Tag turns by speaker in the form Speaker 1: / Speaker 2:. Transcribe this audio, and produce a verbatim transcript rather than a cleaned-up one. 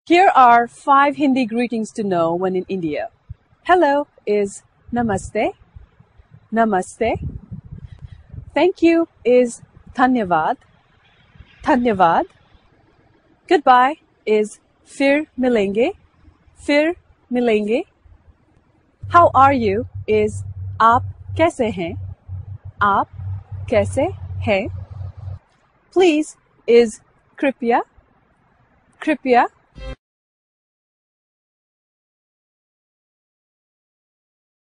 Speaker 1: Here are five Hindi greetings to know when in India. Hello is Namaste. Namaste. Thank you is Dhanyavad. Dhanyavad. Goodbye is Fir milenge. Fir milenge. How are you is Aap kaise hain? Aap kaise hain? Please is Kripya. Kripya.